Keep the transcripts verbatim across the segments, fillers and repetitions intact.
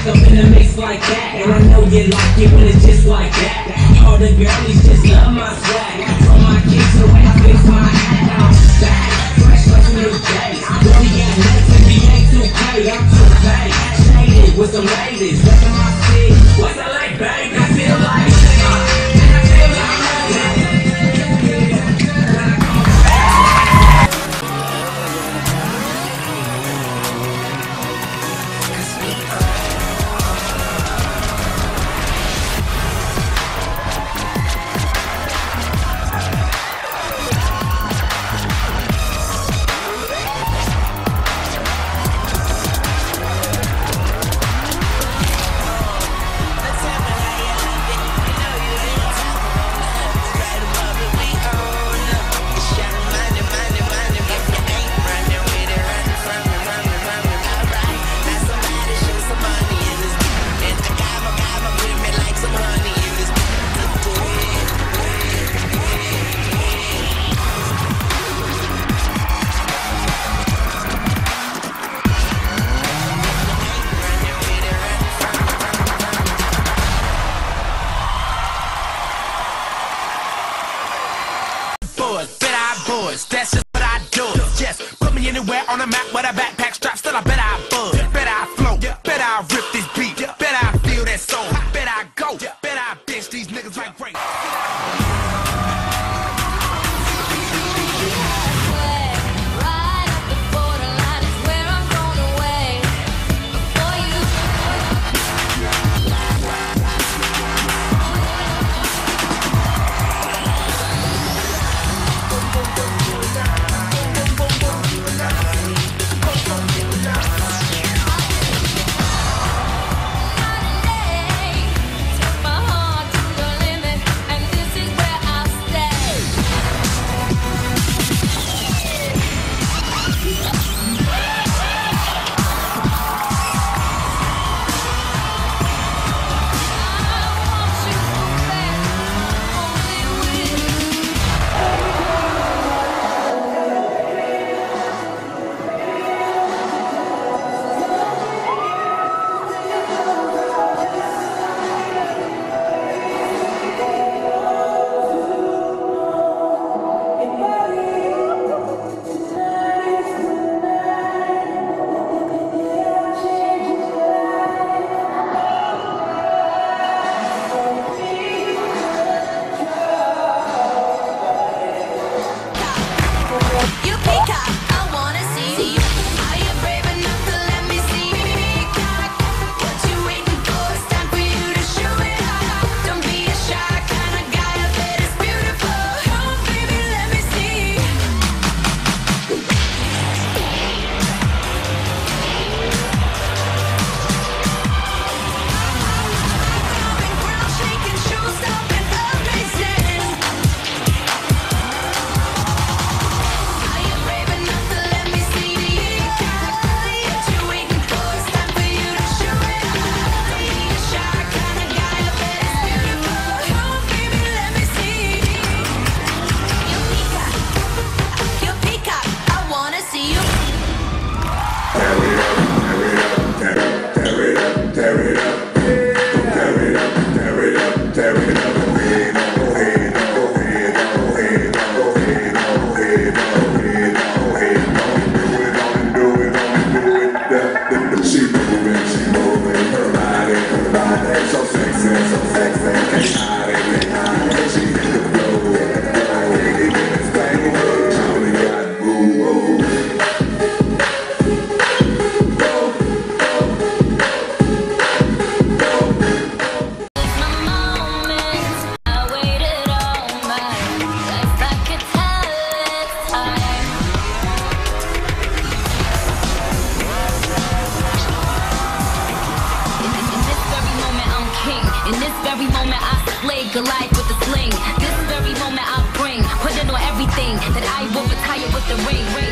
up in the mix like that. And I know you like it when it's just like that. All the girlies just love my swag. From my kicks the way I fix my hat. I'm back, fresh like new days. We got nuts and we ain't too paid. I'm too paid, shaded with some ladies. Left in my seat, what's I like, babe? I feel like that's just what I do. Yes, put me anywhere on the map with a backpack strap. Still, I bet I buzz, bet I float, bet I rip this beat, bet I feel that soul, bet I go, bet I bench these niggas like great. Goliath with the sling. This very moment I bring, put it on everything that I will retire with the ring. ring.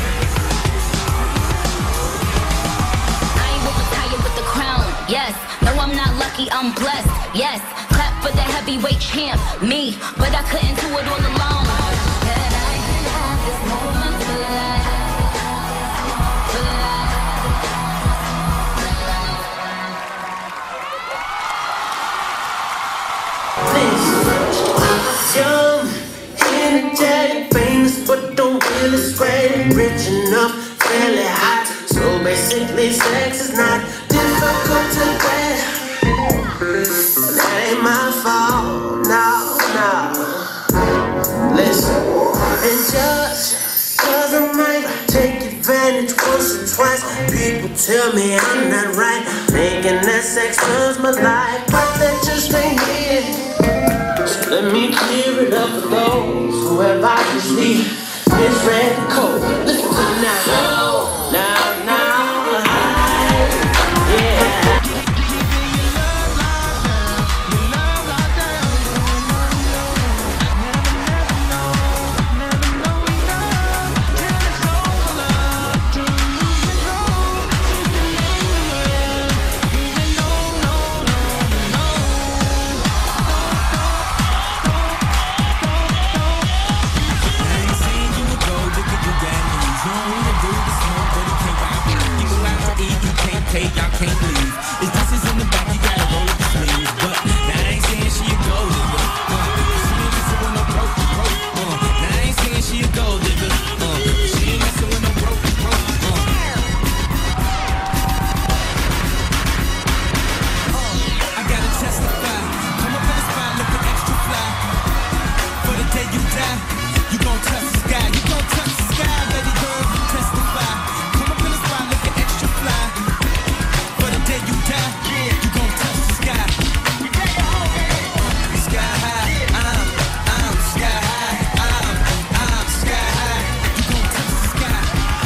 I will retire with the crown. Yes, no I'm blessed, yes. Clap for the heavyweight champ, me. But I couldn't do it all alone. That I can have this moment for life, for life. Young, energetic, famous, but don't really sweat. Rich enough, fairly hot. So basically, sex is not difficult to get. That ain't my fault, no, no. Listen, and just cause I might take advantage once or twice, people tell me I'm not right, thinking that sex was my life, but that just ain't it. So let me clear it up for those who have obviously misread the code. Listen to me now, now, now, yeah. Y'all can't leave. If this is in the back, you gotta roll up the sleeves. But now I ain't saying she a gold digger. Uh, she ain't messing with no broke, broke. Uh, now I ain't saying she a gold digger. Uh, she ain't messing with no broke, broke. Uh. I gotta testify. Come up in the spot looking extra fly. For the day you die, you gon' touch the sky. You gon' touch the sky, baby girl. Testify. Come up in the spot looking extra fly. You die, you gon' touch the sky. Sky high, I'm, I'm sky high, I'm, I'm sky high. You gon' touch the sky.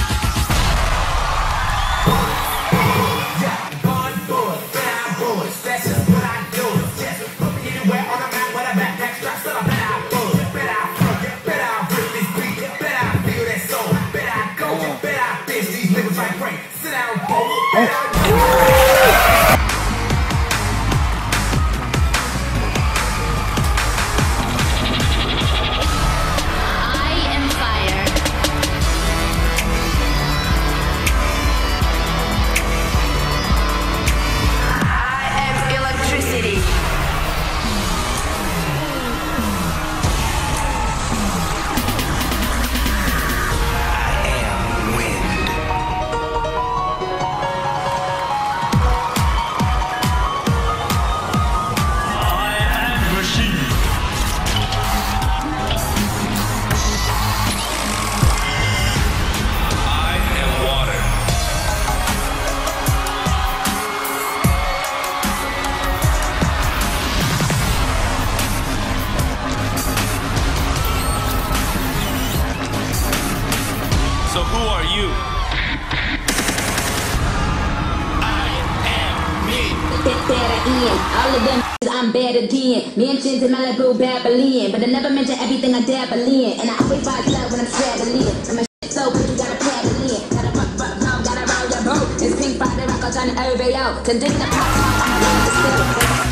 Yeah, born boys, down boys, that's just what I do. Just put me anywhere on the map with a backpack strap, so I bet I buzz, bet I fuck, bet I rip this beat, bet I feel that soul, bet I go, bet I bitch these niggas like Frank. Sit down, boy, bet I So who are you? I am me. That's better in. All of them I'm better than. Mansions in Malibu, Babylon. But I never mention everything I dabble in. And I always rise up when I'm straddling. And my shit so good, you gotta paddle in. Gotta fuck, fuck, no, gotta roll your boat. It's Pink Friday, rock on Johnny O V O. Condemn the pop, I'm around the still.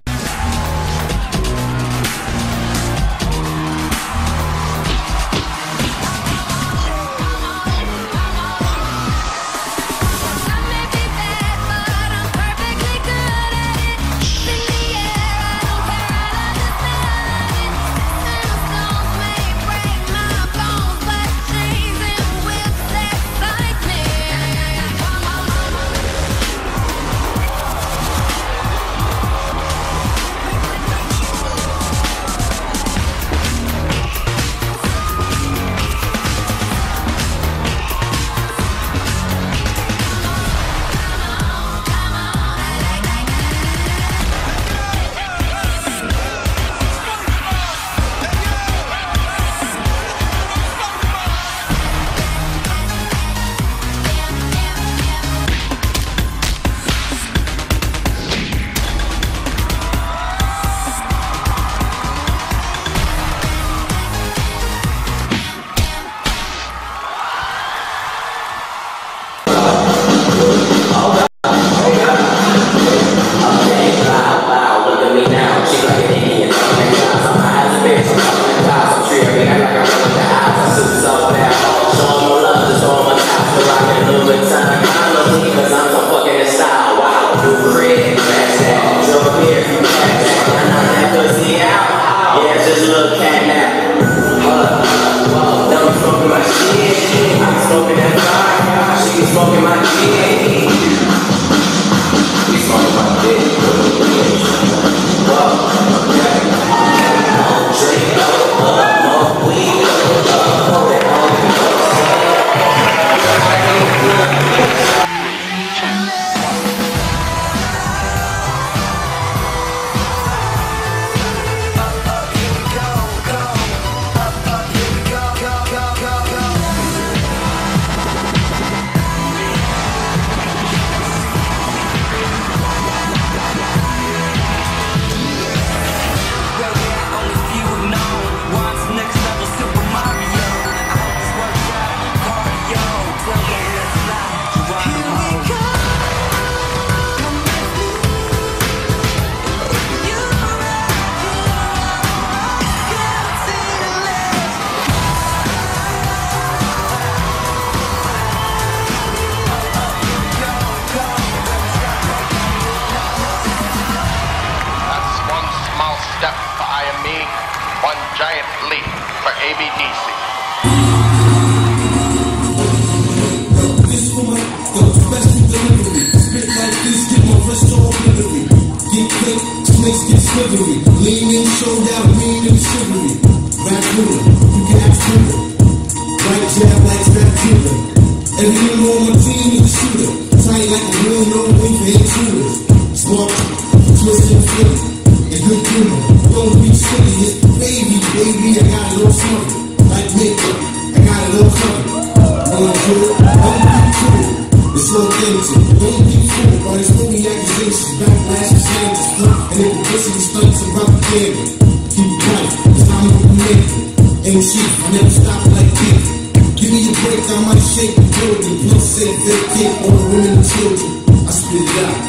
Everyone on my team is a shooter. Tight like a real no wing for intruders. Smart, twist and flip, and good humor. Don't be silly, it's the baby, baby. I got a little something. Like makeup, I got a little cover. Don't do it, don't be cool. It's so empty, don't be fooled by these phony accusations. Backlash and slanders, huh? And if the publicity stunts and propaganda. Keep it right, cause I'm a man. Ain't cheap, I never stop like this. Give me a break, I might shake the building. Plus, say, vacate all the women and children. I spit it out.